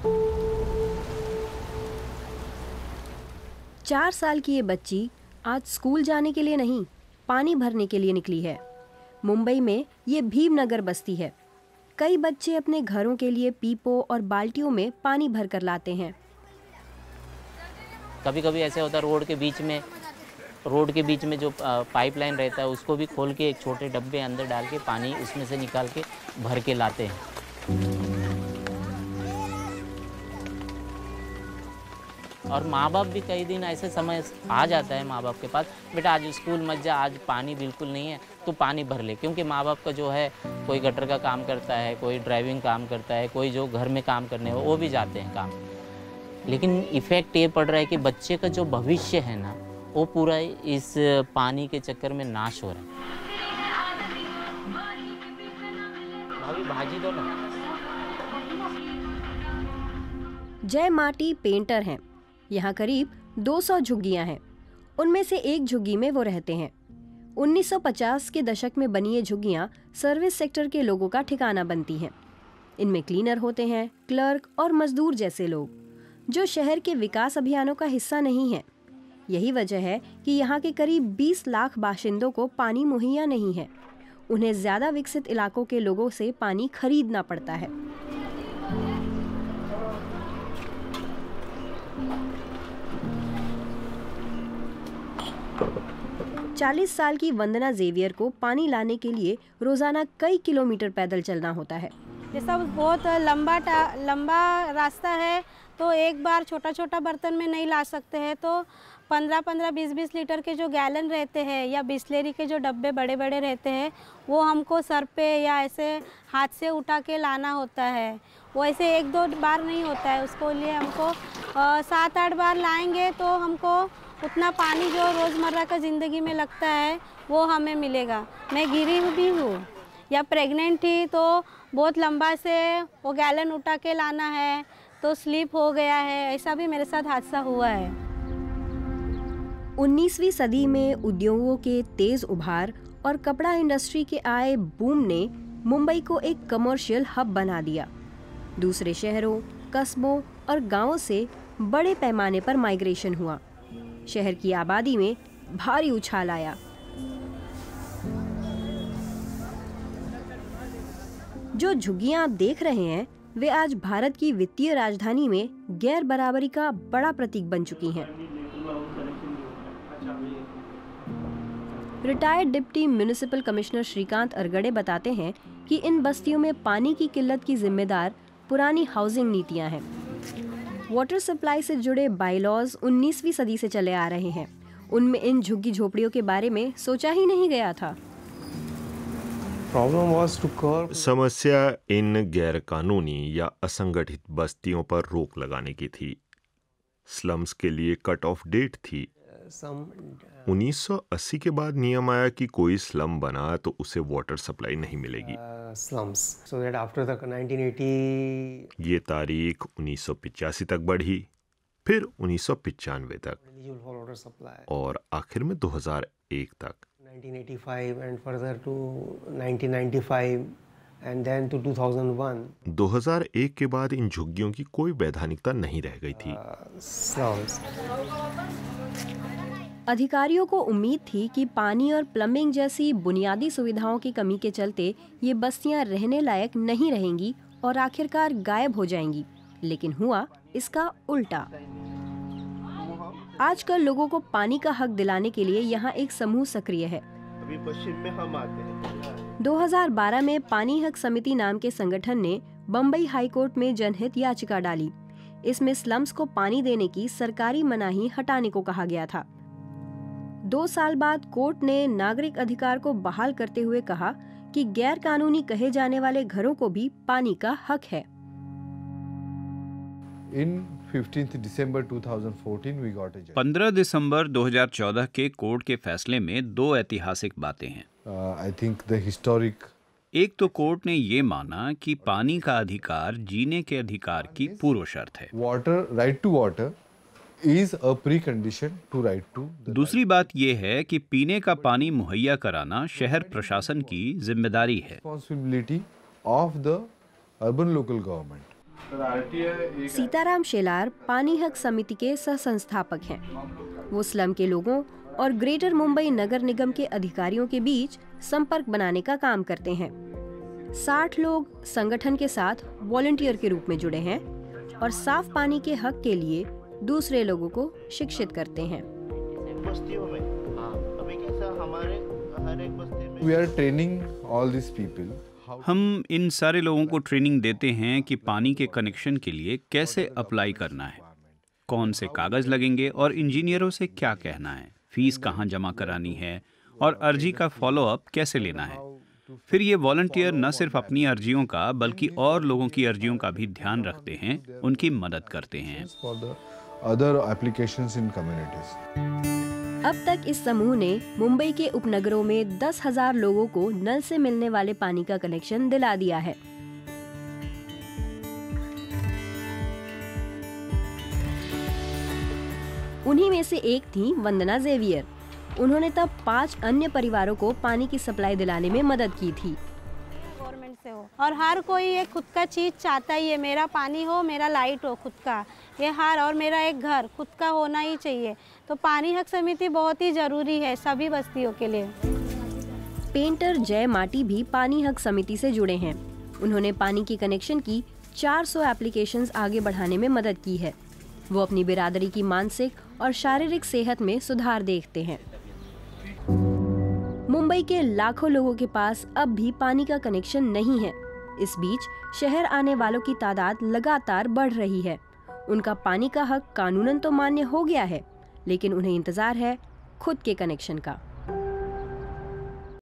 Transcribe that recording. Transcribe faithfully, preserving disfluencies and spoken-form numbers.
चार साल की ये बच्ची आज स्कूल जाने के लिए नहीं, पानी भरने के लिए निकली है। मुंबई में ये भीमनगर बस्ती है। कई बच्चे अपने घरों के लिए पीपों और बाल्टियों में पानी भर कर लाते हैं। कभी कभी ऐसे होता है रोड के बीच में रोड के बीच में जो पाइपलाइन रहता है उसको भी खोल के एक छोटे डब्बे अंदर डाल के पानी उसमें से निकाल के भर के लाते हैं। और माँ बाप भी कई दिन ऐसे समय आ जाता है माँ बाप के पास, बेटा आज स्कूल मत जा, आज पानी बिल्कुल नहीं है, तो पानी भर ले। क्योंकि माँ बाप का जो है कोई गटर का काम करता है, कोई ड्राइविंग काम करता है, कोई जो घर में काम करने हो वो भी जाते हैं काम। लेकिन इफ़ेक्ट ये पड़ रहा है कि बच्चे का जो भविष्य है ना वो पूरा इस पानी के चक्कर में नाश हो रहा है। भाभी भाजी दो ना। जय माटी पेंटर हैं। यहाँ करीब दो सौ झुग्गियाँ हैं। उनमें से एक झुग्गी में वो रहते हैं। उन्नीस सौ पचास के दशक में बनी ये झुग्गियाँ सर्विस सेक्टर के लोगों का ठिकाना बनती हैं। इनमें क्लीनर होते हैं, क्लर्क और मजदूर जैसे लोग, जो शहर के विकास अभियानों का हिस्सा नहीं है। यही वजह है कि यहाँ के करीब बीस लाख बाशिंदों को पानी मुहैया नहीं है। उन्हें ज्यादा विकसित इलाकों के लोगों से पानी खरीदना पड़ता है। चालीस साल की वंदना जेवियर को पानी लाने के लिए रोजाना कई किलोमीटर पैदल चलना होता है। जैसा बहुत लंबा लंबा रास्ता है तो एक बार छोटा छोटा बर्तन में नहीं ला सकते हैं, तो पंद्रह पंद्रह बीस बीस लीटर के जो गैलन रहते हैं या बिस्लेरी के जो डब्बे बड़े बड़े रहते हैं वो हमको सर पे या ऐसे हाथ से उठा के लाना होता है। वो ऐसे एक दो बार नहीं होता है, उसको लिए हमको सात आठ बार लाएंगे तो हमको उतना पानी जो रोज़मर्रा का ज़िंदगी में लगता है वो हमें मिलेगा। मैं गिरी भी हूँ या प्रेग्नेंट थी तो बहुत लंबा से वो गैलन उठा के लाना है तो स्लिप हो गया है, ऐसा भी मेरे साथ हादसा हुआ है। उन्नीसवीं सदी में उद्योगों के तेज उभार और कपड़ा इंडस्ट्री के आए बूम ने मुंबई को एक कमर्शियल हब बना दिया। दूसरे शहरों, कस्बों और गांवों से बड़े पैमाने पर माइग्रेशन हुआ। शहर की आबादी में भारी उछाल आया। जो झुग्गियां आप देख रहे हैं वे आज भारत की वित्तीय राजधानी में गैर बराबरी का बड़ा प्रतीक बन चुकी हैं। Retired deputy municipal commissioner Shrikant Argade बताते हैं कि इन बस्तियों में पानी की किल्लत की जिम्मेदार पुरानी हाउसिंग नीतियां हैं। वाटर सप्लाई से जुड़े बायलॉज उन्नीसवीं सदी से चले आ रहे हैं। उनमें इन झुग्गी झोपड़ियों के बारे में सोचा ही नहीं गया था। समस्या इन गैर कानूनी या असंगठित बस्तियों पर रोक लगाने की थी। स्लम्स के लिए कट ऑफ डेट थी। उन्नीस सौ अस्सी के बाद नियम आया कि कोई स्लम बना तो उसे वाटर सप्लाई नहीं मिलेगी। ये तारीख उन्नीस सौ पिचासी तक बढ़ी, फिर उन्नीस सौ पिचानवे तक और आखिर में दो हज़ार एक तक। nineteen eighty-five and further to nineteen ninety-five and then to two thousand one. दो हज़ार एक के बाद इन झुग्गियों की कोई वैधानिकता नहीं रह गई थी। अधिकारियों को उम्मीद थी कि पानी और प्लम्बिंग जैसी बुनियादी सुविधाओं की कमी के चलते ये बस्तियां रहने लायक नहीं रहेंगी और आखिरकार गायब हो जाएंगी। लेकिन हुआ इसका उल्टा। आजकल लोगों को पानी का हक दिलाने के लिए यहाँ एक समूह सक्रिय है। अभी पश्चिम में हम आते हैं। दो हज़ार बारह में पानी हक समिति नाम के संगठन ने बम्बई हाईकोर्ट में जनहित याचिका डाली। इसमें स्लम्स को पानी देने की सरकारी मनाही हटाने को कहा गया था। दो साल बाद कोर्ट ने नागरिक अधिकार को बहाल करते हुए कहा कि गैर कानूनी कहे जाने वाले घरों को भी पानी का हक है। पंद्रह दिसंबर दो हज़ार चौदह के कोर्ट के फैसले में दो ऐतिहासिक बातें हैं। आई थिंक द हिस्टोरिक एक तो कोर्ट ने ये माना कि पानी का अधिकार जीने के अधिकार की पूर्व शर्त है। Water right to water is a precondition to right to. दूसरी बात यह है कि पीने का पानी मुहैया कराना शहर प्रशासन की जिम्मेदारी है। Responsibility of the urban local government. Sitaram Shelar पानी हक समिति के सह संस्थापक हैं। वो स्लम के लोगों और ग्रेटर मुंबई नगर निगम के अधिकारियों के बीच संपर्क बनाने का काम करते हैं। साठ लोग संगठन के साथ वॉलंटियर के रूप में जुड़े हैं और साफ पानी के हक के लिए दूसरे लोगों को शिक्षित करते हैं। बस्तियों में अभी कैसा हमारे हर एक बस्ती में We are training all these people. हम इन सारे लोगों को ट्रेनिंग देते हैं कि पानी के कनेक्शन के लिए कैसे अप्लाई करना है, कौन से कागज लगेंगे और इंजीनियरों से क्या कहना है, फीस कहाँ जमा करानी है और अर्जी का फॉलो अप कैसे लेना है। फिर ये वॉलंटियर न सिर्फ अपनी अर्जियों का बल्कि और लोगों की अर्जियों का भी ध्यान रखते हैं, उनकी मदद करते हैं। Other applications in communities. अब तक इस समूह ने मुंबई के उपनगरों में दस हजार लोगों को नल से मिलने वाले पानी का कनेक्शन दिला दिया है। उन्हीं में से एक थी वंदना जेवियर। उन्होंने तब पांच अन्य परिवारों को पानी की सप्लाई दिलाने में मदद की थी। गवर्नमेंट से हो और हर कोई ये खुद का चीज़ चाहता ही है, मेरा पानी हो, मेरा लाइट हो खुद का, ये हर और मेरा एक घर खुद का होना ही चाहिए। तो पानी हक समिति बहुत ही ज़रूरी है सभी बस्तियों के लिए। पेंटर जय माटी भी पानी हक समिति से जुड़े हैं। उन्होंने पानी की कनेक्शन की चार सौ एप्लीकेशंस आगे बढ़ाने में मदद की है। वो अपनी बिरादरी की मानसिक और शारीरिक सेहत में सुधार देखते हैं। मुंबई के लाखों लोगों के पास अब भी पानी का कनेक्शन नहीं है। इस बीच शहर आने वालों की तादाद लगातार बढ़ रही है। उनका पानी का हक कानूनन तो मान्य हो गया है, लेकिन उन्हें इंतजार है खुद के कनेक्शन का।